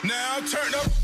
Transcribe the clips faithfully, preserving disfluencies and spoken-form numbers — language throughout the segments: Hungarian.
Now turn up.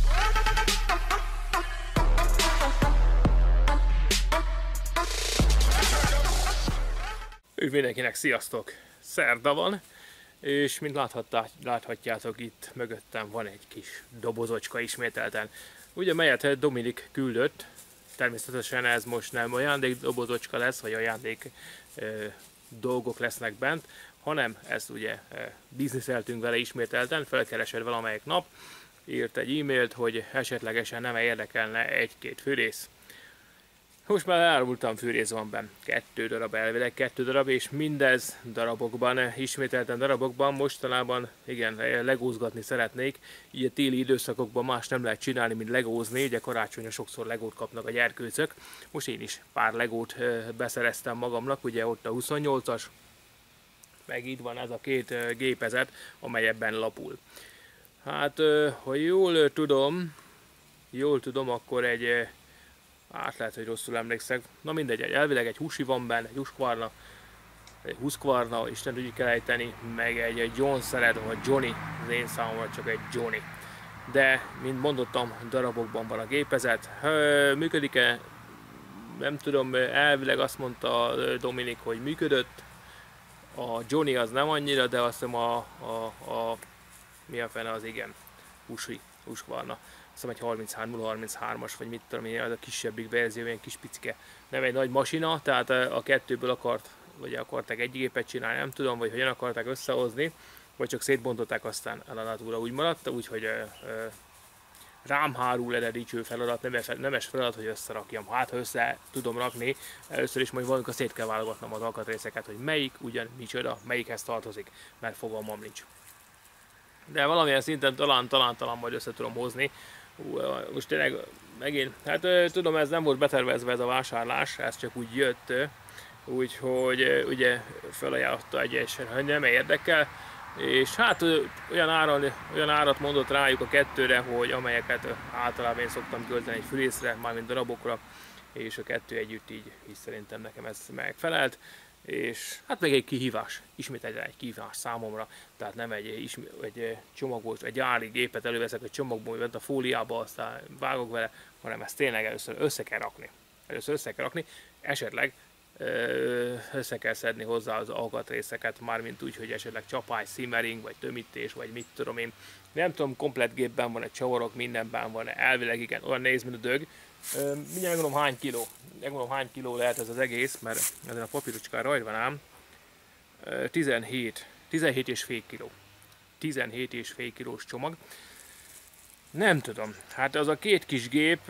Üdv mindenkinek, sziasztok! Szerda van, és mint láthatjátok, itt mögöttem van egy kis dobozocska ismételten. Ugye melyet Dominik küldött, természetesen ez most nem ajándék dobozocska lesz, vagy ajándék e, dolgok lesznek bent, hanem ezt ugye e, bizniszeltünk vele ismételten, felkeresed valamelyik nap, írt egy e-mailt, hogy esetlegesen nem érdekelne egy-két fűrész. Most már elárultam, fűrész van benne, kettő darab elvileg, kettő darab, és mindez darabokban, ismételten darabokban, mostanában igen, legózgatni szeretnék, így a téli időszakokban más nem lehet csinálni, mint legózni, ugye karácsonyra sokszor legót kapnak a gyerkőcök, most én is pár legót beszereztem magamnak, ugye ott a huszonnyolcas, meg itt van ez a két gépezet, amely ebben lapul. Hát, ha jól tudom, jól tudom, akkor egy hát lehet, hogy rosszul emlékszek. Na mindegy, elvileg egy Husi van benne, egy Husqvarna, egy Husqvarna, Isten tudjuk elejteni, meg egy, egy John szeretem, vagy Johnny, az én számomra csak egy Johnny. De, mint mondottam, darabokban van a gépezet. Működik-e? Nem tudom, elvileg azt mondta Dominik, hogy működött. A Johnny az nem annyira, de azt hiszem a, a, a mi a fene az igen, Husi, Husqvarna. Azt hiszem egy harminchárom harminchárom-as, vagy mit tudom én, az a kisebbik verzió, ilyen kis picike. Nem egy nagy masina, tehát a kettőből akart, vagy akarták egy gépet csinálni, nem tudom, vagy hogyan akarták összehozni, vagy csak szétbontották, aztán a natúra úgy maradt, úgyhogy rám hárul erre dicső feladat, nemes, nemes feladat, hogy összerakjam. Hát, ha össze tudom rakni, először is majd valamikor szét kell válogatnom az alkatrészeket, hogy melyik ugyan micsoda, melyikhez tartozik, mert fogalmam nincs. De valamilyen szinten talán, talán, talán majd össze tudom hozni. Most tényleg megint, hát tudom, ez nem volt betervezve ez a vásárlás, ez csak úgy jött, úgyhogy ugye felajánlotta egyesen, hogy nem érdekel, és hát olyan, áron, olyan árat mondott rájuk a kettőre, hogy amelyeket általában én szoktam költeni egy fűrészre, mármint darabokra, és a kettő együtt így, így szerintem nekem ez megfelelt. És hát meg egy kihívás, ismét egy, egy kihívás számomra, tehát nem egy, egy csomagos, egy gyári gépet előveszek egy csomagból, vagy a fóliába, aztán vágok vele, hanem ezt tényleg először össze kell rakni. Először össze kell rakni, esetleg össze kell szedni hozzá az alkatrészeket, mármint úgy, hogy esetleg csapály, simmering, vagy tömítés, vagy mit tudom én. Nem tudom, komplet gépben van egy csavarok, mindenben van, elvileg igen, olyan néz, mint a dög. Mindjárt megmondom hány kiló, megmondom hány kiló lehet ez az egész, mert ezen a papírocskán rajta van ám. tizenhét, tizenhét és fél kiló. tizenhét és fél kilós csomag. Nem tudom, hát az a két kis gép,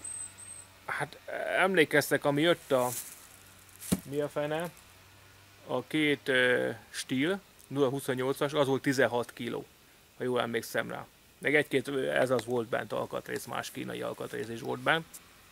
hát emlékeztek, ami jött a, mi a fene? A két uh, Stihl nulla huszonnyolcas, az volt tizenhat kiló, ha jól emlékszem rá. Meg egy-két, ez az volt bent alkatrész, más kínai alkatrész is volt bent.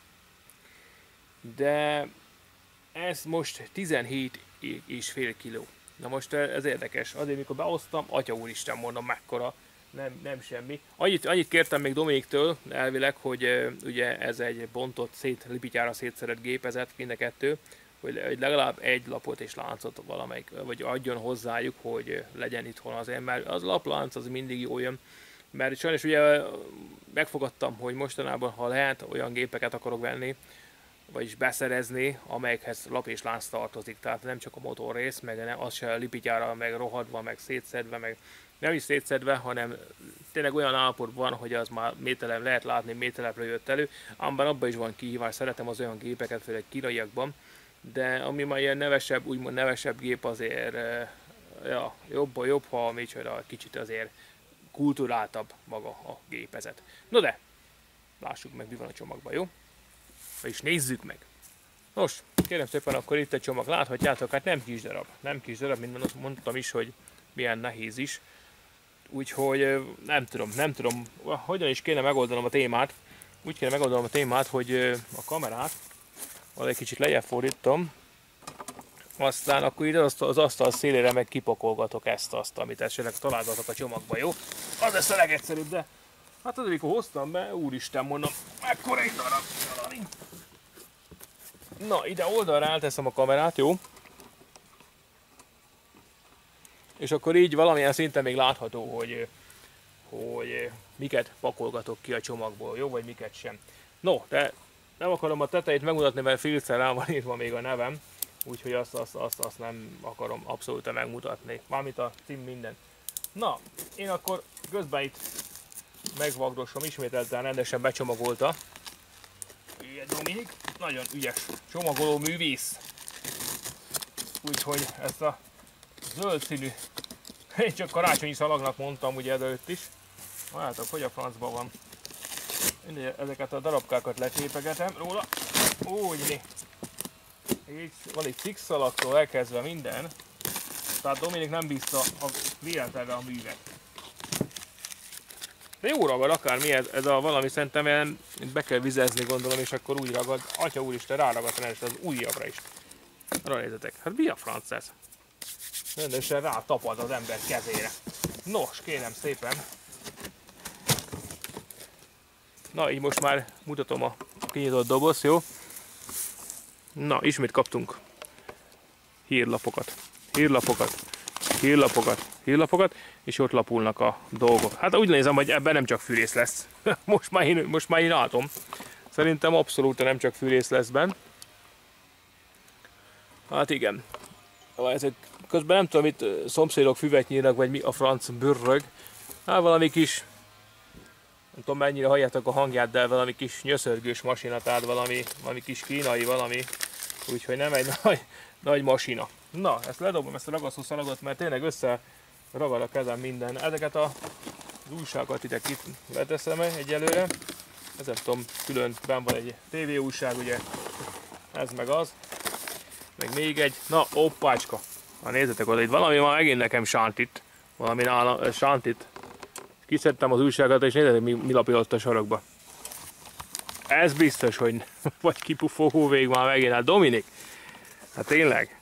De ez most tizenhét és fél kiló. Na most ez érdekes, azért mikor behoztam, atya úristen, mondom mekkora, nem, nem semmi. Annyit, annyit kértem még Dominiktől elvileg, hogy uh, ugye ez egy bontott, szét, lipityára szétszedett gépezet, mind a kettő, hogy, hogy legalább egy lapot és láncot valamelyik, vagy adjon hozzájuk, hogy legyen itthon azért, mert az laplánc az mindig jó jön. Mert sajnos ugye megfogadtam, hogy mostanában, ha lehet, olyan gépeket akarok venni, vagyis beszerezni, amelyekhez lap és lánc tartozik. Tehát nem csak a motorrész, meg nem, az se lipityára, meg rohadva, meg szétszedve, meg nem is szétszedve, hanem tényleg olyan állapotban van, hogy az már mételem, lehet látni, mételepre jött elő. Ám abban is van kihívás, szeretem az olyan gépeket, főleg kínaiakban, de ami már ilyen nevesebb, úgymond nevesebb gép azért, ja, jobb, jobb, ha micsoda, kicsit azért kulturáltabb maga a gépezet. No de, lássuk meg, mi van a csomagban, jó? Vagyis nézzük meg. Nos, kérem szépen, akkor itt a csomag, láthatjátok, hát nem kis darab. Nem kis darab, mint mondtam is, hogy milyen nehéz is. Úgyhogy nem tudom, nem tudom, hogyan is kéne megoldanom a témát. Úgy kéne megoldanom a témát, hogy a kamerát az egy kicsit lejjebb fordítom. Aztán akkor ide az, az asztal szélére meg kipakolgatok ezt-azt, amit esetleg találgatok a csomagba, jó? Az lesz a legegyszerűbb, de hát az, amikor hoztam be, úristen mondom, mekkora egy darab. Na, ide oldalra elteszem a kamerát, jó? És akkor így valamilyen szinten még látható, hogy hogy miket pakolgatok ki a csomagból, jó, vagy miket sem. No, de nem akarom a tetejét megmutatni, mert filccel rá van írva még a nevem, úgyhogy azt, azt, azt, azt nem akarom abszolút megmutatni. Mármint a cím minden. Na, én akkor közben itt megvagdosom, ismételten rendesen becsomagolta. Ilyen Dominik, nagyon ügyes csomagoló művész. Úgyhogy ezt a zöld színű, én csak karácsonyi szalagnak mondtam ugye előtt is. Látjátok, hogy a francban van. Ezeket a darabkákat letépegetem róla. Úgy, így van egy szikszalagtól elkezdve minden. Tehát Dominik nem bízta a véletlenre a művet. De jó ragad akármi, ez, ez a valami szerintem be kell vizezni gondolom, és akkor úgy ragad. Atya úristen, ráragadt rá, és az ujjabbra is. Arra nézzetek, hát mi a franc ez? Rendesen rá tapad az ember kezére. Nos, kérem szépen. Na, így most már mutatom a kinyitott dobozt, jó? Na, ismét kaptunk hírlapokat, hírlapokat, hírlapokat, hírlapokat, és ott lapulnak a dolgok. Hát úgy nézem, hogy ebben nem csak fűrész lesz. most, már én, most már én látom. Szerintem abszolút nem csak fűrész lesz benne. Hát igen. Ezek közben nem tudom, itt szomszédok füvet nyírnak, vagy mi a franc bőrrög. Hát valami kis, nem tudom mennyire halljátok a hangját, de valami kis nyöszörgős masina, tehát valami, valami kis kínai valami. Úgyhogy nem egy nagy, nagy masina. Na, ezt ledobom, ezt a ragasztó szalagot, mert tényleg össze ragad a kezem minden. Ezeket a, az újságokat ide itt leteszem egyelőre. Ez nem tudom, külön benn van egy tévé újság, ugye. Ez meg az. Meg még egy. Na, oppácska. Na nézzetek oda, itt valami van megint nekem sántit. Valami nála, sántit. Kiszedtem az újságot, és nézzetek, mi, mi lapított a sarokba. Ez biztos, hogy vagy kipufogó vég már megint. Hát Dominik, hát tényleg.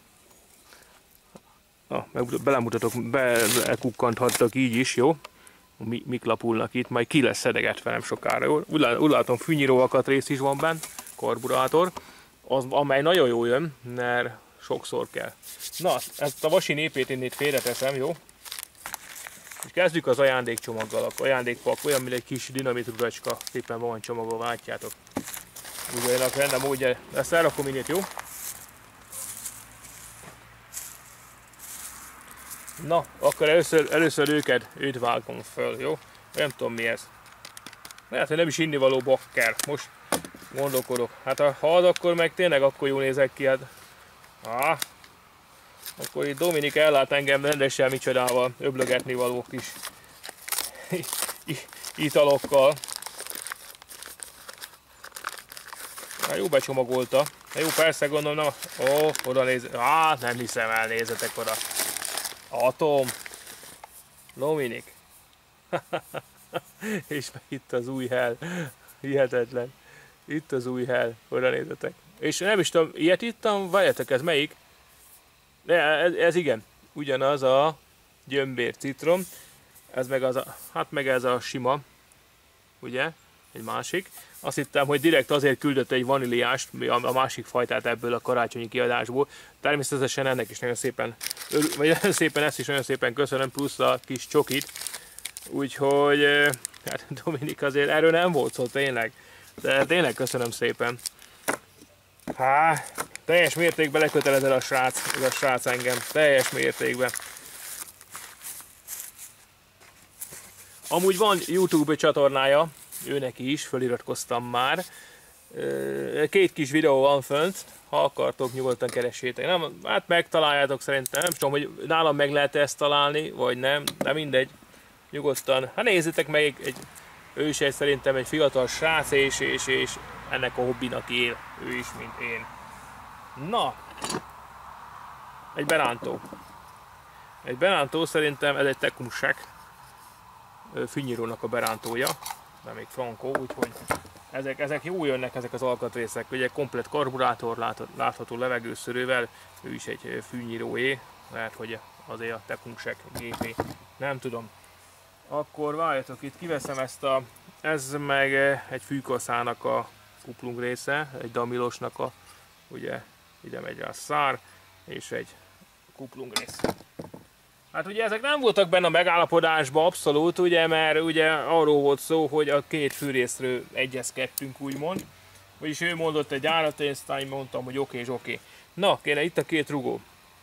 Na, belemutatok, belekukkanthattak így is, jó? Mi, mik lapulnak itt, majd ki lesz szedegetve nem sokára, jó? Úgy, úgy látom, fűnyíró alkatrész is van benne, karburátor, az, amely nagyon jó jön, mert sokszor kell. Na, ezt a vasi népét én itt félreteszem, jó? És kezdjük az ajándékcsomaggal, ajándékpak, olyan, mint egy kis dinamitrudacska, szépen van csomagolva, látjátok. Úgy olyanak rendben módja, ezt elrakom innét, jó? Na, akkor először, először őket, őt vágom föl, jó? Nem tudom mi ez. Lehet, hogy nem is innivaló bakker. Most gondolkodok. Hát ha az, akkor meg tényleg akkor jól nézek ki. Hát. Ah, akkor itt Dominik ellát engem rendesen micsodával öblögetni való kis italokkal. Hát jó becsomagolta. Hát jó, persze gondolom, na, ó, oda néz. Á, nem hiszem el, nézzetek oda. Atom. Dominik. És meg itt az új hell. Hihetetlen. Itt az új hell. Oda nézzetek. És nem is tudom, ilyet ittam, várjátok, ez melyik? De ez, ez igen. Ugyanaz a gyömbér citrom. Ez meg az a, hát meg ez a sima. Ugye? Egy másik. Azt hittem, hogy direkt azért küldött egy vaníliást, a másik fajtát ebből a karácsonyi kiadásból. Természetesen ennek is nagyon szépen, vagy nagyon szépen ezt is nagyon szépen köszönöm, plusz a kis csokit. Úgyhogy, hát Dominik azért erről nem volt szó tényleg. De tényleg köszönöm szépen. Há, teljes mértékben lekötelezett a srác, ez a srác engem. Teljes mértékben. Amúgy van YouTube csatornája, ő neki is, feliratkoztam már. Két kis videó van fönt, ha akartok, nyugodtan keressétek. Nem, hát megtaláljátok szerintem, nem tudom, hogy nálam meg lehet ezt találni, vagy nem, de mindegy. Nyugodtan, hát nézzétek meg, egy, egy, ő is egy, szerintem egy fiatal srác, és, és, és ennek a hobbinak él, ő is, mint én. Na, egy berántó. Egy berántó szerintem, ez egy Tecumseh fűnyírónak a berántója, de még frankó, úgyhogy ezek, ezek jó jönnek, ezek az alkatrészek. Ugye komplet karburátor, látható levegőszörővel, ő is egy fűnyíróé, lehet, hogy azért a Tecumseh gé pé, nem tudom. Akkor várjatok, itt kiveszem ezt a, ez meg egy fűkaszának a kuplung része, egy damilosnak a, ugye ide megy a szár, és egy kuplung rész. Hát ugye ezek nem voltak benne a megállapodásban abszolút, ugye, mert ugye arról volt szó, hogy a két fűrészről egyezkedtünk, úgymond. Vagyis ő mondott egy árat, én aztán mondtam, hogy oké és oké. Na, kéne itt a két rugó.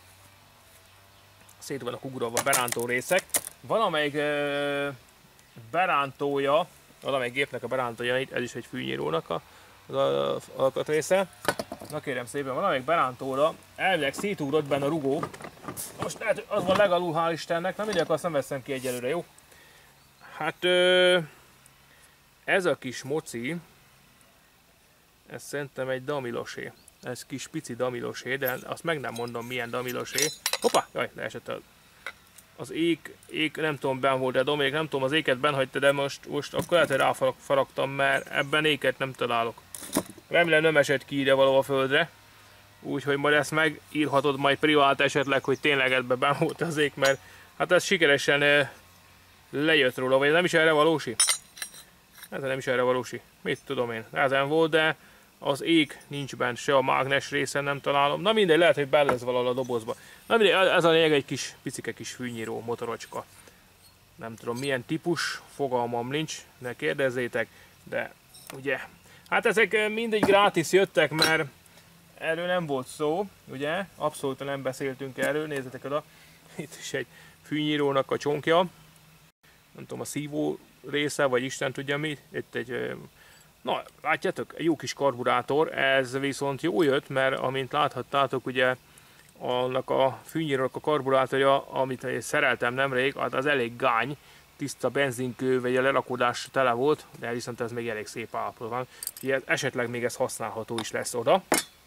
Szét vannak ugrálva a berántó részek. Valamelyik e, berántója, valamelyik gépnek a berántója, ez is egy fűnyírónak a, a, a alkatrésze. Na kérem szépen, valamelyik berántóra elvileg szétugrott benne a rugó. Most lehet, az van legalul, hál' Istennek, na mindegy, azt nem veszem ki egyelőre, jó? Hát ö, ez a kis moci, ez szerintem egy damilosé. Ez kis pici damilosé, de azt meg nem mondom milyen damilosé. Hoppá, jaj, leesett az, az ék, ék, nem tudom, benn volt-e Dominik, nem tudom, az éket benhagyta, de most, most akkor lehet, hogy ráfaragtam, mert ebben éket nem találok. Remélem nem esett ki ide való a földre. Úgyhogy majd ezt megírhatod majd privát esetleg, hogy tényleg ebben benn volt az ék, mert hát ez sikeresen eh, lejött róla, vagy nem is erre valósi? Ez nem is erre valósi. Mit tudom én, ezen volt, de az ék nincs bent, se a mágnes részen nem találom. Na mindegy, lehet, hogy bele lesz valahol a dobozba. Na mindegy, ez a lényeg, egy kis picike kis fűnyíró motorocska. Nem tudom milyen típus, fogalmam nincs, ne kérdezzétek, de ugye, hát ezek mindegy gratis jöttek, mert erről nem volt szó, ugye, abszolút nem beszéltünk erről, nézzetek oda, itt is egy fűnyírónak a csonkja, nem tudom, a szívó része, vagy Isten tudja mi, itt egy, na látjátok, egy jó kis karburátor, ez viszont jó jött, mert amint láthattátok, ugye, annak a fűnyírónak a karburátorja, amit szereltem nemrég, az elég gány, tiszta benzinkő, vagy a lerakódás tele volt, de viszont ez még elég szép állapotban van, ugye esetleg még ez használható is lesz oda.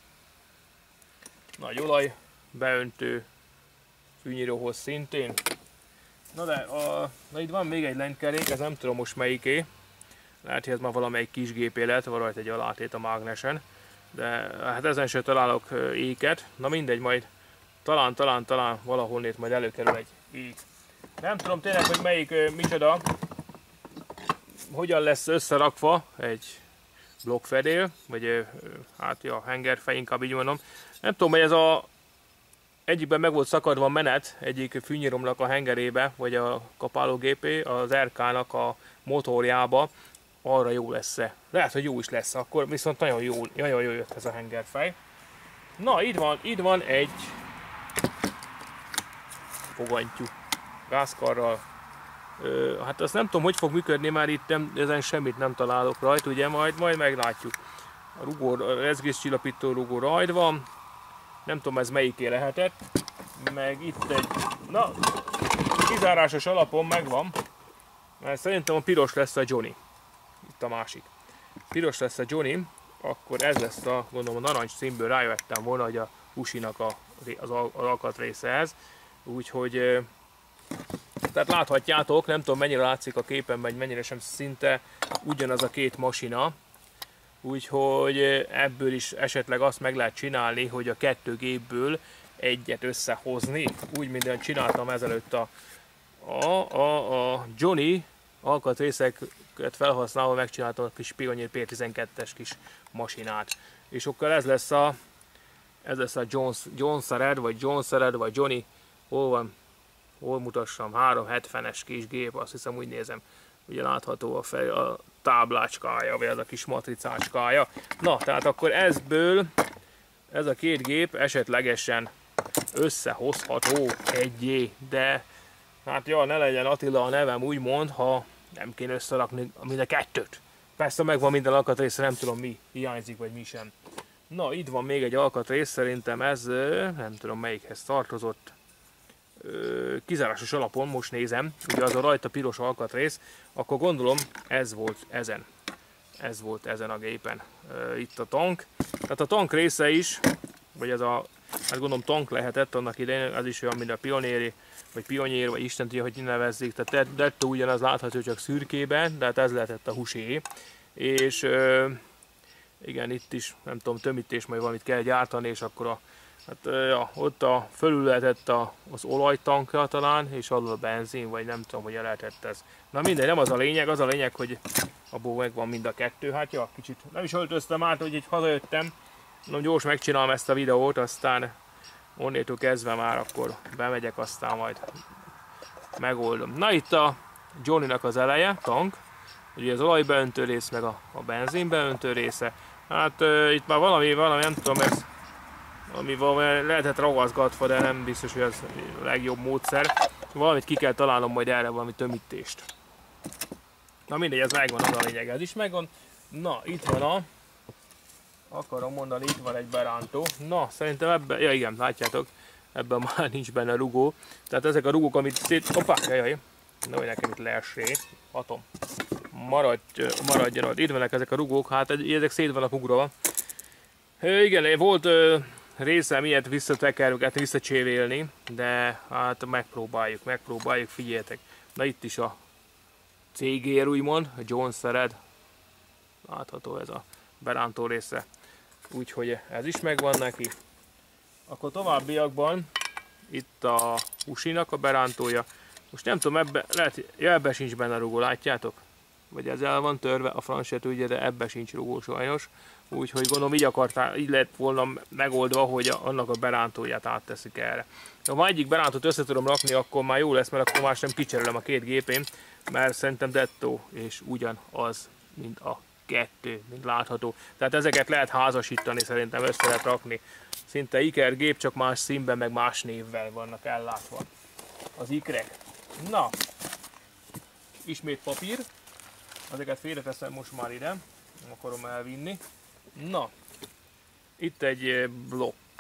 Nagy olaj, beöntő fűnyíróhoz szintén. Na de, a, na itt van még egy lenykerék, ez nem tudom most melyiké. Lehet, hogy ez már valamelyik kis gépé lett, valahogy egy alátét a mágnesen. De hát ezen sem találok éket. Na mindegy, majd talán, talán, talán valahol majd előkerül egy ék. Nem tudom tényleg, hogy melyik micsoda, hogyan lesz összerakva egy blokkfedél, vagy hát ja, hengerfej, inkább így mondom. Nem tudom, hogy ez a egyikben meg volt szakadva a menet, egyik fűnyíromnak a hengerébe, vagy a kapálógépé, az er ká-nak a motorjába, arra jó lesz-e. Lehet, hogy jó is lesz, akkor viszont nagyon jó, nagyon jó jött ez a hengerfej. Na, itt van, itt van egy fogantyú gázkarral. Ö, hát azt nem tudom, hogy fog működni, már itt nem, ezen semmit nem találok rajta, ugye, majd, majd meglátjuk. A rugó, a rezgéscsillapító rugó rajta van. Nem tudom, ez melyiké lehetett. Meg itt egy, na, kizárásos alapon megvan. Mert szerintem a piros lesz a Johnny. Itt a másik. Piros lesz a Johnny, akkor ez lesz a, gondolom a narancs színből rájöttem volna, hogy a husinak a, az, az alkatrésze ez. Úgyhogy, tehát láthatjátok, nem tudom mennyire látszik a képen, vagy mennyire sem, szinte ugyanaz a két masina. Úgyhogy ebből is esetleg azt meg lehet csinálni, hogy a kettő gépből egyet összehozni. Úgy, mint csináltam ezelőtt a, a, a, a Johnny alkatrészeket felhasználva megcsináltam a kis Pioneer pé tizenkettes kis masinát. És akkor ez lesz a, ez lesz a Jones, Jones-Red, vagy Jones-Red, vagy Johnny, hol van, hol mutassam, háromszázhetvenes kis gép, azt hiszem úgy nézem. Ugye látható a, fej, a táblácskája, vagy ez a kis matricácskája. Na, tehát akkor ezből ez a két gép esetlegesen összehozható egyé, de hát ja, ne legyen Attila a nevem úgymond, ha nem kéne összerakni mind a kettőt. Persze megvan minden alkatrész, nem tudom mi hiányzik, vagy mi sem. Na, itt van még egy alkatrész, szerintem ez, nem tudom melyikhez tartozott. Kizárásos alapon most nézem, ugye az a rajta piros alkatrész, akkor gondolom ez volt ezen. Ez volt ezen a gépen. Itt a tank. Tehát a tank része is, vagy ez a, hát gondolom tank lehetett annak idején, az is olyan, mint a Pioneer, vagy Pioneer, vagy Isten tudja, hogy nevezzék. Tehát dettó ugyanaz látható, csak szürkében, de hát ez lehetett a husé. És igen, itt is, nem tudom, tömítés, majd valamit kell gyártani, és akkor a hát, ja, ott a, fölül lehetett a, az olajtankja talán, és alul a benzin, vagy nem tudom, hogy lehetett ez. Na mindegy, nem az a lényeg, az a lényeg, hogy abból megvan mind a kettő. Hát ja, kicsit nem is öltöztem át, hogy így hazajöttem. Mondom, gyors megcsinálom ezt a videót, aztán onnétól kezdve már akkor bemegyek, aztán majd megoldom. Na itt a Johnnynak az eleje, tank. Ugye az olajbeöntő rész, meg a, a benzinbeöntő része. Hát uh, itt már valami, valami, nem tudom, ez ami valami lehetett ragaszgatva, de nem biztos, hogy az a legjobb módszer. Valamit ki kell találnom majd erre, valami tömítést. Na mindegy, ez megvan, az a lényeg, ez is megvan. Na, itt van a... Akarom mondani, itt van egy berántó. Na, szerintem ebben... Ja igen, látjátok, ebben már nincs benne rugó. Tehát ezek a rugók, amit szét... Hoppá, jajjaj. Na, hogy nekem itt leesé. Atom. Maradj, maradjon ott. Itt vannak ezek a rugók, hát ezek szét vannak ugrva. Igen, volt részem ilyet visszatekerőket, visszacsévélni, de hát megpróbáljuk, megpróbáljuk, figyeljetek. Na itt is a cégér úgymond, a John Sered. Látható ez a berántó része. Úgyhogy ez is megvan neki. Akkor továbbiakban itt a Husinak a berántója. Most nem tudom, ebbe, lehet, ja, ebbe sincs benne rugó, látjátok? Vagy ez el van törve, a francia ugye, de ebbe sincs rugó sajnos. Úgyhogy gondolom így akartál, így lett volna megoldva, hogy a, annak a berántóját átteszik erre. Ha egyik berántót össze tudom rakni, akkor már jó lesz, mert akkor más nem kicserélem a két gépén, mert szerintem dettó és ugyanaz, mint a kettő, mint látható. Tehát ezeket lehet házasítani, szerintem össze lehet rakni. Szinte iker gép, csak más színben, meg más névvel vannak ellátva az ikrek. Na, ismét papír. Ezeket félreteszem most már ide, nem akarom elvinni. Na, itt egy blokk.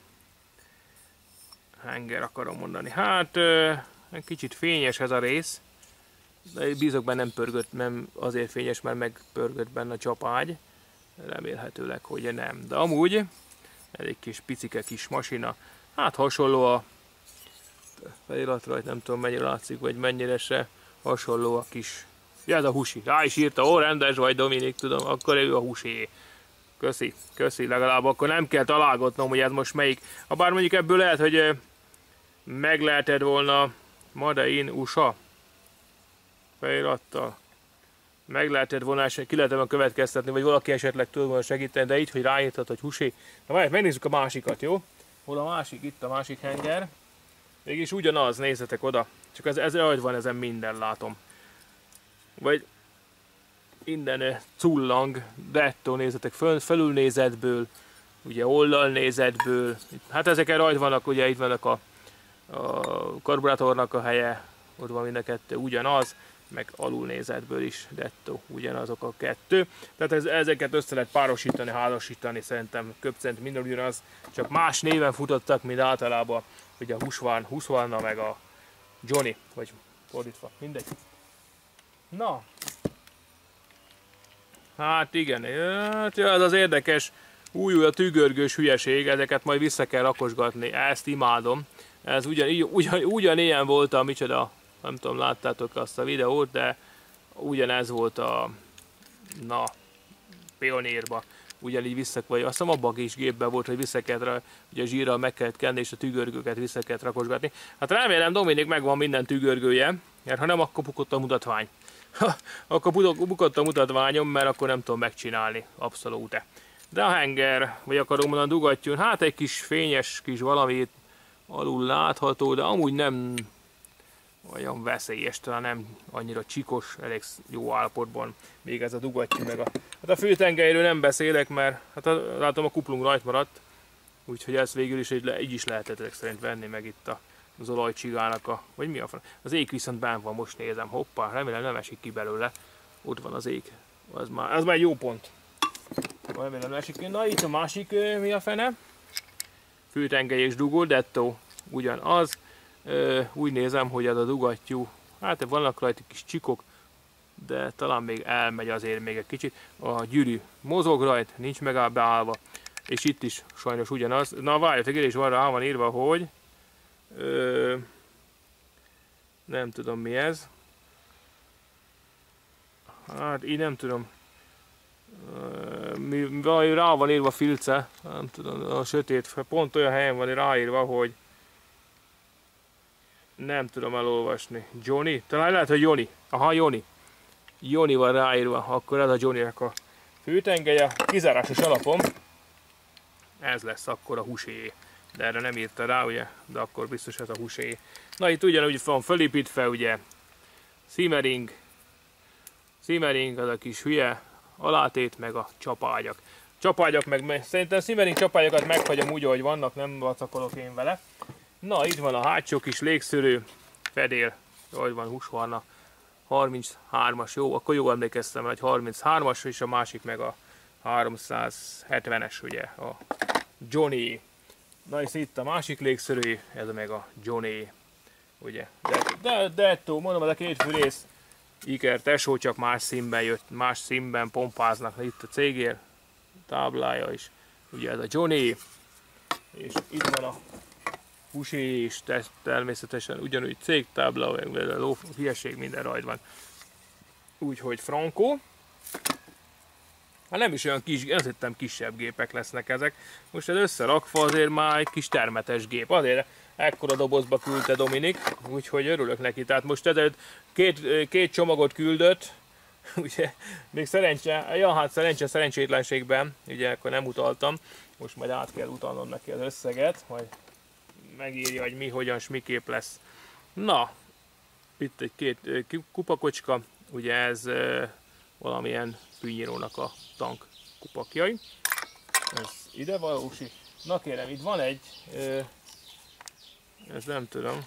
Hanger akarom mondani. Hát, egy kicsit fényes ez a rész. De bízok benne, nem pörgött, nem azért fényes, mert megpörgött benne a csapágy. Remélhetőleg, hogy nem. De amúgy, egy kis picike kis masina. Hát hasonló a feliratra, nem tudom mennyire látszik, vagy mennyire se hasonló a kis... Ja, ez a Husi. Rá is írta, ó, rendes vagy Dominik, tudom, akkor ő a Husi. Köszi, köszi, legalább akkor nem kell találgatnom, hogy ez most melyik. Ha bár mondjuk ebből lehet, hogy meg leheted volna Made in u es á felirattal. Meg leheted volna, és ki lehetem következtetni, vagy valaki esetleg tud volna segíteni, de így, hogy ráírtad, hogy Husi. Na várj, megnézzük a másikat, jó? Hol a másik? Itt a másik henger. Mégis ugyanaz, nézzetek oda. Csak ez, ez rajta van, ezen minden látom. Vagy minden cullang, dettó, nézzetek föl, felülnézetből, ugye oldalnézetből. Hát ezeken rajta vannak, ugye itt vannak a, a karburátornak a helye, ott van mind a kettő ugyanaz, meg alulnézetből is dettó, ugyanazok a kettő. Tehát ez, ezeket össze lehet párosítani, házasítani, szerintem köpcent minden ugyanaz, csak más néven futottak, mint általában, ugye a Husqvarna, Husqvarna meg a Johnny, vagy fordítva, mindegy. Na, hát igen, hát ez az érdekes, új, új a tügörgős hülyeség, ezeket majd vissza kell rakosgatni, ezt imádom. Ez ugyan, ugyan, ugyanilyen volt a, micsoda, nem tudom, láttátok azt a videót, de ugyanez volt a, na, Pionérba, ugyanígy vissza, vagy azt hiszem abban a kis gépben volt, hogy vissza kellett, ugye a zsírral meg kellett kenni, és a tügörgőket vissza kellett rakosgatni. Hát remélem Dominik megvan minden tügörgője, mert ha nem, akkor bukott a mutatvány. Akkor bukott a mutatványom, mert akkor nem tudom megcsinálni, abszolút. De a henger, vagy akarom mondani dugattyún, hát egy kis fényes kis valamit alul látható, de amúgy nem olyan veszélyes, talán nem annyira csikos, elég jó állapotban még ez a dugattyú, meg a... Hát a főtengelyről nem beszélek, mert hát a, látom a kuplung rajt maradt, úgyhogy ezt végül is így, így is lehetett ezek szerint venni, meg itt a az olajcsigának a... vagy mi a fan? Az ég viszont benn van, most nézem, hoppá, remélem nem esik ki belőle. Ott van az ég. Az már, az már egy jó pont. Remélem nem esik ki. Na itt a másik, mi a fene? Főtengely és dugó, dettó ugyanaz. Úgy nézem, hogy ez a dugattyú, hát vannak rajta kis csikok, de talán még elmegy azért még egy kicsit. A gyűrű mozog rajta, nincs megállva. És itt is sajnos ugyanaz. Na várjatok, és van rá van írva, hogy Ö, nem tudom mi ez. Hát így nem tudom. Ö, mi, valami rá van írva filce. Nem tudom, a sötét. Pont olyan helyen van ráírva, hogy nem tudom elolvasni. Johnny? Talán lehet, hogy Johnny. Aha, Johnny. Johnny van ráírva. Akkor ez a Johnny-nek a főtengelye. Kizárásos alapon ez lesz akkor a Husié. de erre nem írta rá, ugye, de akkor biztos ez a húsé. Na itt ugyanúgy van felépítve, ugye, simmering, simmering, az a kis hülye alátét, meg a csapágyak. Csapágyak meg, szerintem simmering csapágyakat meghagyom úgy, ahogy vannak, nem vacakolok én vele. Na, itt van a hátsó kis légszűrő, fedél, ahogy van húsvarna, harminchármas, jó, akkor jól emlékeztem, hogy harminchármas, és a másik meg a háromszázhetvenes, ugye, a Johnny. Na és itt a másik légszűrő, ez meg a Johnny, ugye. De, de, de ettől mondom, ez a két fűrész, Iker tesó, csak más színben jött, más színben pompáznak. Itt a cégér táblája is, ugye ez a Johnny, és itt van a húsé is, természetesen ugyanúgy cégtábla, meg a ló, hülyeség, minden rajt van. Úgyhogy Franco. Hát nem is olyan kis, azt hittem kisebb gépek lesznek ezek. Most ez összerakva azért már egy kis termetes gép. Azért ekkora dobozba küldte Dominik, úgyhogy örülök neki. Tehát most ezelőtt két, két csomagot küldött, ugye még szerencse, ja hát szerencse szerencsétlenségben, ugye akkor nem utaltam. Most majd át kell utalnom neki az összeget, majd megírja, hogy mi, hogyan, s miképp lesz. Na, itt egy két kupakocska, ugye ez e, valamilyen fűnyírónak a tank kupakjai. Ez ide valósi. Na kérem, itt van egy, e, ez nem tudom.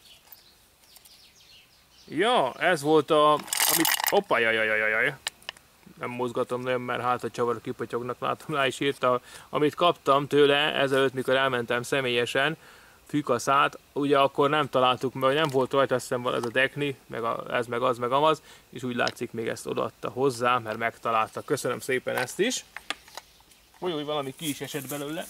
Ja, ez volt a, amit, hoppá, jajajajajaj. Nem mozgatom nagyon, mert hát a csavarok kipotyognak, látom, rá is írta, amit kaptam tőle ezelőtt, mikor elmentem személyesen, fűkaszát, ugye akkor nem találtuk, mert nem volt rajta, azt hiszem ez a dekni, meg a, ez meg az, meg amaz, és úgy látszik még ezt odaadta hozzá, mert megtalálta. Köszönöm szépen ezt is. Úgy, hogy valami ki is esett belőle.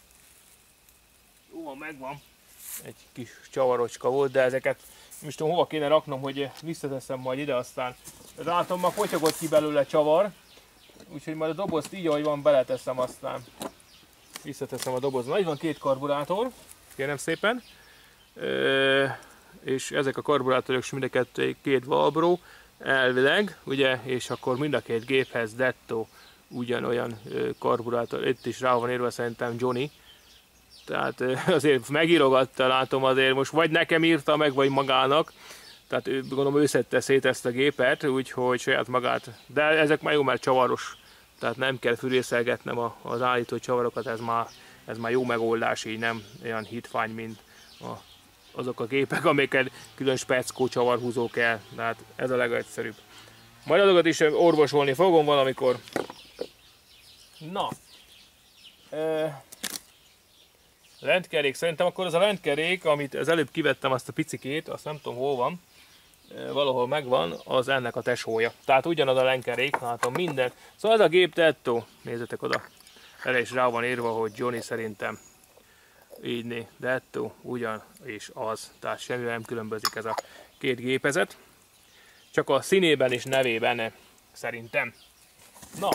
Jó, megvan. Egy kis csavarocska volt, de ezeket nem is tudom hova kéne raknom, hogy visszateszem majd ide, aztán látom, már potyogott ki belőle csavar, úgyhogy majd a dobozt így, ahogy van, beleteszem, aztán visszateszem a dobozba. Na, itt van két karburátor, kérem szépen, ö, és ezek a karburátorok mind a kettő két Valbro, elvileg, ugye, és akkor mind a két géphez dettó ugyanolyan karburátor, itt is rá van írva szerintem Johnny, tehát azért megírogatta, látom, azért most vagy nekem írta meg, vagy magának, tehát ő, gondolom ő szedte szét ezt a gépet, úgyhogy saját magát, de ezek már jó, mert csavaros, tehát nem kell fűrészelgetnem az állító csavarokat, ez már, ez már jó megoldás, így nem olyan hitvány, mint a, azok a gépek, amiket külön speckó csavarhúzó kell, tehát ez a legegyszerűbb. Majd azokat is orvosolni fogom valamikor. Na, e lentkerék, szerintem akkor az a lentkerék, amit az előbb kivettem, azt a picikét, azt nem tudom hol van, valahol megvan, az ennek a tesója. Tehát ugyanaz a lentkerék, látom minden. Szóval ez a gép tettó, nézzetek oda, erre is rá van írva, hogy Johnny szerintem. Így né, dettó, ugyan és az. Tehát semmivel nem különbözik ez a két gépezet. Csak a színében és nevében szerintem. Na,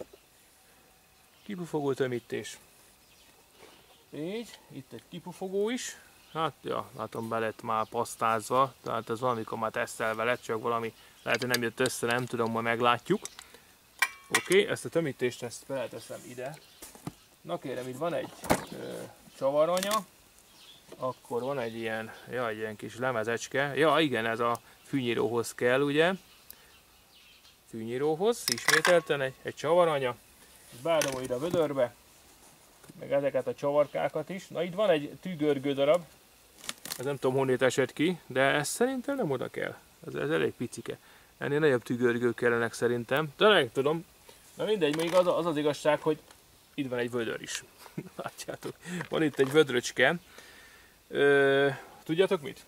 kipufogó tömítés. Így, itt egy kipufogó is. Hát, ja, látom, be lett már pasztázva, tehát ez valamikor már tesztelve lett, csak valami, lehet, hogy nem jött össze, nem tudom, majd meglátjuk. Oké, okay, ezt a tömítést, ezt beleteszem ide. Na kérem, itt van egy ö, csavaranya, akkor van egy ilyen, ja, egy ilyen kis lemezecske. Ja, igen, ez a fűnyíróhoz kell, ugye? Fűnyíróhoz, ismételten egy, egy csavaranya. Beadom ide a vödörbe, meg ezeket a csavarkákat is. Na itt van egy tűgörgő darab, ez nem tudom honnét esett ki, de ez szerintem nem oda kell. Ez, ez elég picike. Ennél nagyobb tűgörgők kellenek szerintem. De nem tudom. Na mindegy, még az az, az igazság, hogy itt van egy vödör is. Látjátok, van itt egy vödröcske. Ö, tudjátok mit?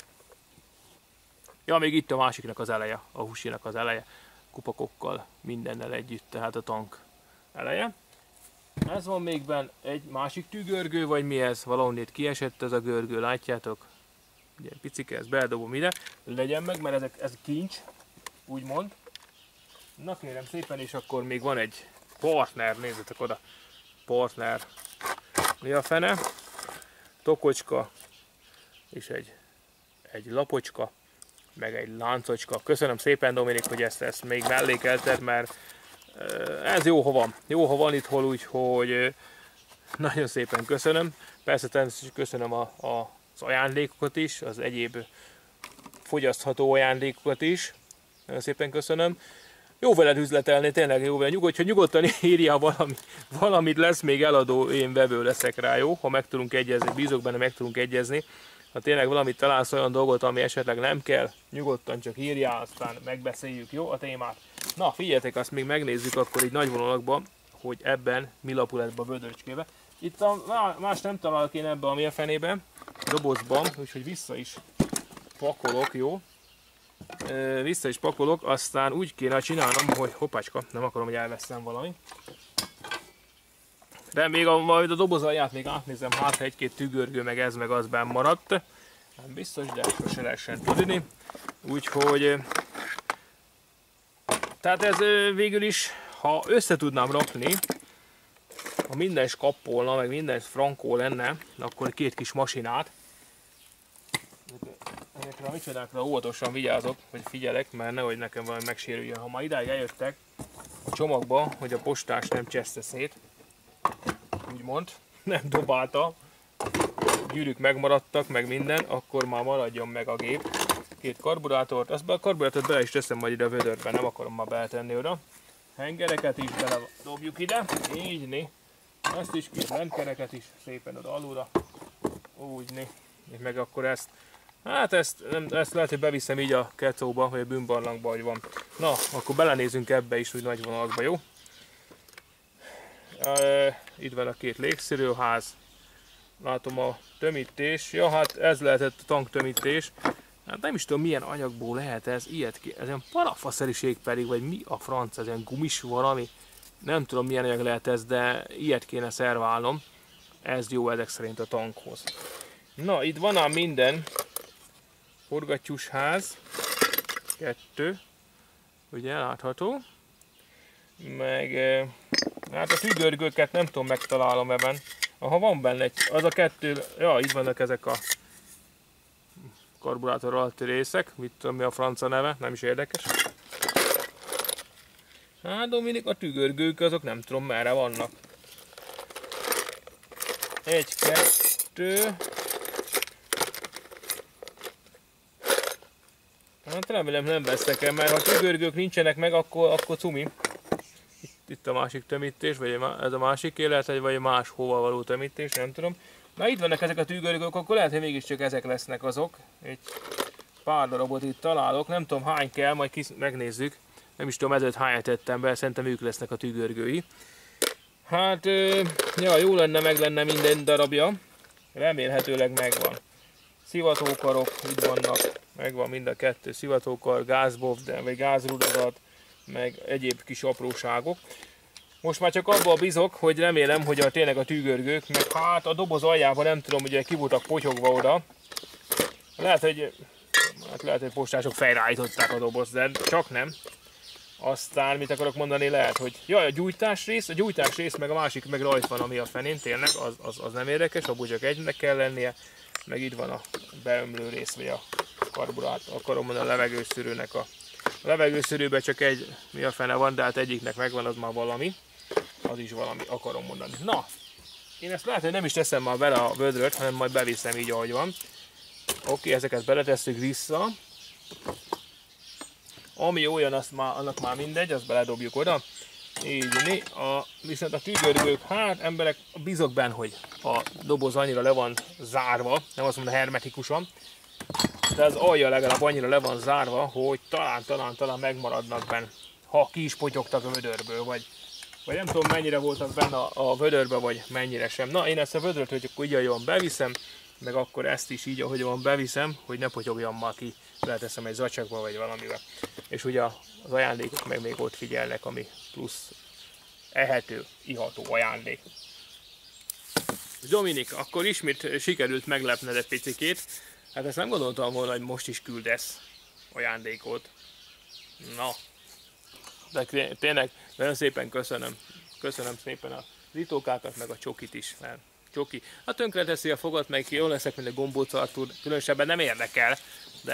Ja, még itt a másiknak az eleje, a húsinak az eleje. Kupakokkal, mindennel együtt, tehát a tank eleje. Ez van még benne egy másik tűgörgő, vagy mi ez? Valahonnét kiesett ez a görgő, látjátok? Ugye picike, ezt beledobom ide, legyen meg, mert ezek, ez kincs, úgymond. Na kérem szépen, és akkor még van egy partner, nézzetek oda. Partner. Mi a fene? Tokocska, és egy, egy lapocska, meg egy láncocska. Köszönöm szépen, Dominik, hogy ezt, ezt még mellékelted, mert ez jó, ha van. Jó, ha van itt hol, úgyhogy Nagyon szépen köszönöm. Persze természetesen köszönöm a, a, az ajándékokat is, az egyéb fogyasztható ajándékokat is. Nagyon szépen köszönöm. Jó veled üzletelni, tényleg jó veled. Nyugodj, hogy nyugodtan írja valami, valamit, lesz még eladó, én vevő leszek rá, jó? Ha meg tudunk egyezni, bízok benne, meg tudunk egyezni. Ha tényleg valamit találsz, olyan dolgot, ami esetleg nem kell, nyugodtan csak írjál, aztán megbeszéljük, jó, a témát. Na, figyeljetek, azt még megnézzük akkor így nagy vonalakban, hogy ebben mi lapul ebbe a vödörcskébe. Itt a, más nem találok én ebbe a mi a fenébe, dobozban, úgyhogy vissza is pakolok, jó? E, vissza is pakolok, aztán úgy kéne csinálnom, hogy hoppácska, nem akarom, hogy elveszem valami. De még a, majd a doboz alját még átnézem, hát egy-két tügörgő, meg ez, meg az benn maradt. Nem biztos, de sose lehessen tudni. Úgyhogy... Tehát ez végül is, ha össze tudnám rakni, ha minden is kappolna, meg minden frankó lenne, akkor két kis masinát. Ezekre a micsodákra óvatosan vigyázok, hogy figyelek, mert nehogy nekem valami megsérüljön. Ha ma idáig eljöttek a csomagba, hogy a postás nem cseszte szét, úgymond, nem dobálta, gyűrűk megmaradtak, meg minden, akkor már maradjon meg a gép. Két karburátort, azt be a karburátort bele is teszem majd ide a vödörbe, nem akarom már beletenni oda. Hengereket is bele dobjuk ide, így né. Ezt is, két lentkereket is szépen oda alulra, úgy né. És meg akkor ezt, hát ezt, nem, ezt lehet, hogy beviszem így a kecóba, vagy a bűnbarlangba, hogy van. Na, akkor belenézünk ebbe is, úgy nagy vonalakba, jó? Uh, itt van a két légszűrőház. Látom a tömítés. Ja, hát ez lehetett a tanktömítés. Hát nem is tudom, milyen anyagból lehet ez. Ilyet ki. Ez ilyen parafaszeriség pedig, vagy mi a franc, ez ilyen gumis valami. Nem tudom, milyen anyag lehet ez, de ilyet kéne szerválnom. Ez jó ezek szerint a tankhoz. Na, itt van ám minden. Forgattyúsház. Kettő. Ugye, látható. Meg... Hát a tüdörgőket nem tudom, megtalálom ebben. Aha, van benne egy, az a kettő, ja, itt vannak ezek a karburátor alatti részek, mit tudom mi a franca neve, nem is érdekes. Hát Dominik, a tüdörgők azok nem tudom merre vannak. Egy, kettő. Hát remélem nem veszek el, mert ha a tüdörgők nincsenek meg, akkor, akkor cumi. Itt a másik tömítés, vagy ez a másik élet, vagy más hova való tömítés, nem tudom. Na itt vannak ezek a tűgörgők, akkor lehet, hogy mégiscsak ezek lesznek azok. Egy pár darabot itt találok, nem tudom hány kell, majd kis megnézzük. Nem is tudom, ezért hányat tettem be, szerintem ők lesznek a tűgörgői. Hát, ja, jó lenne, meg lenne minden darabja. Remélhetőleg megvan. Szivatókarok, itt vannak, megvan mind a kettő szivatókar, gázbovden, vagy gázrudazat, meg egyéb kis apróságok. Most már csak abban bízok, hogy remélem, hogy a, tényleg a tűgörgők, meg hát a doboz aljában nem tudom, ugye ki voltak potyogva oda. Lehet, hogy, hát lehet, hogy postások fejreállították a dobozt, de csak nem. Aztán mit akarok mondani, lehet, hogy jaj, a gyújtás rész, a gyújtás rész, meg a másik meg rajt van, ami a fenén, tényleg, az, az, az nem érdekes, abból csak egynek kell lennie. Meg itt van a beömlő rész, vagy a karburátor, akarom mondani a levegőszűrőnek a A levegőszűrőben csak egy, mi a fene van, de hát egyiknek megvan, az már valami. Az is valami, akarom mondani. Na, én ezt lehet, hogy nem is teszem már bele a vödröt, hanem majd beviszem így, ahogy van. Oké, ezeket beletesszük vissza. Ami olyan, azt már, annak már mindegy, azt beledobjuk oda. Így, a, viszont a tűgörgők, hát emberek, bízok benne, hogy a doboz annyira le van zárva, nem azt mondom hermetikusan, de az alja legalább annyira le van zárva, hogy talán, talán, talán megmaradnak benne, ha ki is potyogtak a vödörből, vagy, vagy nem tudom mennyire voltak benne a, a vödörbe, vagy mennyire sem. Na, én ezt a vödröt, hogy akkor így ahogy beviszem, meg akkor ezt is így ahogy van beviszem, hogy ne potyogjam már ki, beleteszem egy zacsakba, vagy valamivel. És ugye az ajándékok meg még ott figyelnek, ami plusz ehető, iható ajándék. Dominik, akkor ismét sikerült meglepned egy picikét. Hát ezt nem gondoltam volna, hogy most is küldesz ajándékot. Na, de tényleg nagyon szépen köszönöm. Köszönöm szépen a ritókákat, meg a csokit is. Mert csoki, hát tönkre teszi a fogat, meg jól leszek, mint a gombóc Artur. Különösebben nem érdekel, de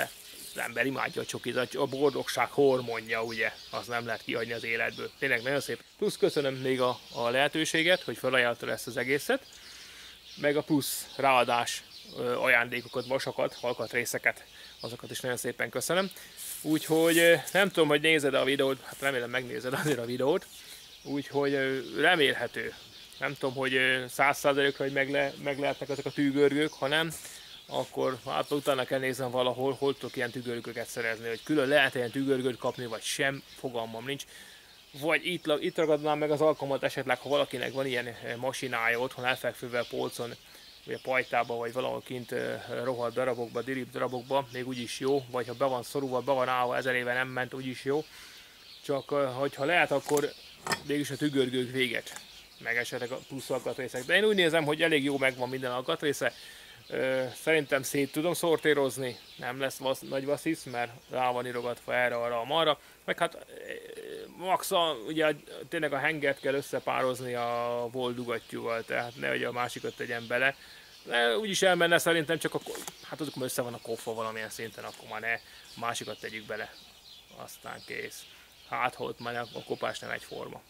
az ember imádja a csokit, a boldogság hormonja, ugye, az nem lehet kihagyni az életből. Tényleg nagyon szép. Plusz köszönöm még a, a lehetőséget, hogy felajánlottad ezt az egészet, meg a plusz ráadás ajándékokat, vasakat, alkatrészeket, azokat is nagyon szépen köszönöm. Úgyhogy nem tudom, hogy nézed a videót, hát remélem megnézed azért a videót, úgyhogy remélhető. Nem tudom, hogy száz százalékra, hogy meg, le, meg lehetnek ezek a tűgörgők, ha nem, akkor hát utána kell néznem valahol, hol tudok ilyen tűgörgőket szerezni, hogy külön lehet ilyen tűgörgőt kapni, vagy sem, fogalmam nincs. Vagy itt, itt ragadnám meg az alkalmat esetleg, ha valakinek van ilyen masinája otthon elfekvővel polcon, vagy a pajtába, vagy valahol kint rohadt darabokba, dirib darabokba, még úgyis jó, vagy ha be van szorulva, be van állva, ezer éve nem ment, úgyis jó. Csak hogyha lehet, akkor mégis a tügörgők véget, meg esetleg a plusz alkatrészek. De én úgy nézem, hogy elég jó megvan minden alkatrésze. Szerintem szét tudom szortírozni, nem lesz vasz, nagy vasszisz, mert rá van irogatva erre, arra, marra. Meg hát max a, ugye tényleg a hengert kell összepározni a volt dugattyúval, tehát nehogy a másikat tegyen bele. De úgyis elmenne szerintem, csak akkor, hát azok össze van a koffa valamilyen szinten, akkor már ne a másikat tegyük bele. Aztán kész. Hát ha ott már a kopás nem egyforma.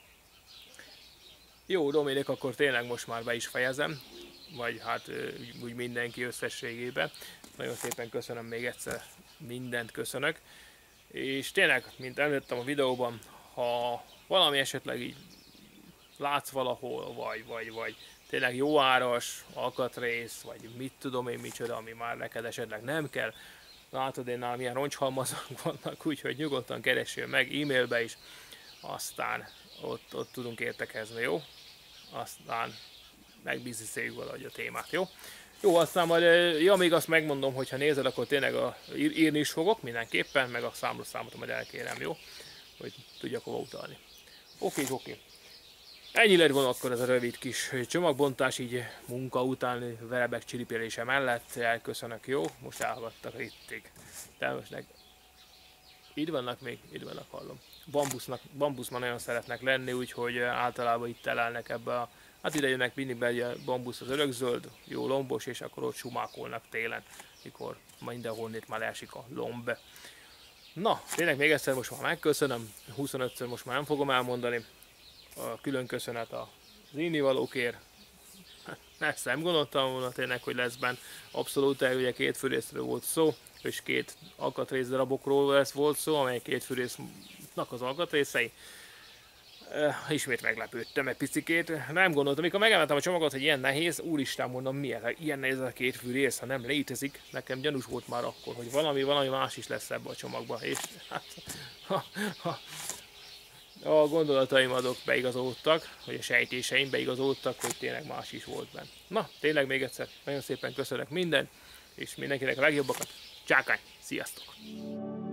Jó, Dominik, akkor tényleg most már be is fejezem. Vagy hát úgy mindenki összességében. Nagyon szépen köszönöm még egyszer, mindent köszönök. És tényleg, mint említettem a videóban, ha valami esetleg így látsz valahol, vagy, vagy, vagy tényleg jó áras alkatrész, vagy mit tudom én micsoda, ami már neked esetleg nem kell, látod, én nálam ilyen roncshalmazok vannak, úgyhogy nyugodtan keressél meg e-mailbe is, aztán ott, ott tudunk értekezni, jó? Aztán megbizniszéljük valahogy a témát, jó? Jó, aztán majd, ja, még azt megmondom, hogy ha nézed, akkor tényleg a, ír, írni is fogok mindenképpen, meg a számos számot majd elkérem, jó? Hogy tudjak hova utalni. Oké, oké. Ennyi lett volna akkor ez a rövid kis csomagbontás, így munka után verebek csiripélése mellett. Elköszönök, jó? Most elhallgattak ittig. De most nek... Itt vannak még, itt vannak, hallom. Bambusznak, bambuszban nagyon szeretnek lenni, úgyhogy általában itt telelnek ebbe a... Hát ide jönnek mindig be, a bambusz az örökzöld, jó lombos, és akkor ott sumákolnak télen, mikor mindenhol itt már leesik a lomb. Na, tényleg még egyszer most már megköszönöm, huszonötször most már nem fogom elmondani. A külön köszönet az innivalókért. Ezt nem gondoltam volna tényleg, hogy lesz benne. Abszolút, ugye két fűrészről volt szó, és két alkatrész darabokról lesz volt szó, amely két fűrésznak az alkatrészei. Uh, ismét meglepődtem egy picikét. Nem gondoltam, amikor megemeltem a csomagot, hogy ilyen nehéz, úristen mondom, milyen, ilyen nehéz a két fűrész, ha nem létezik. Nekem gyanús volt már akkor, hogy valami, valami más is lesz ebbe a csomagba. És hát, ha, ha, a gondolataim azok beigazolódtak, vagy a sejtéseim beigazolódtak, hogy tényleg más is volt benne. Na, tényleg még egyszer nagyon szépen köszönök mindent, és mindenkinek a legjobbakat. Csákány, sziasztok!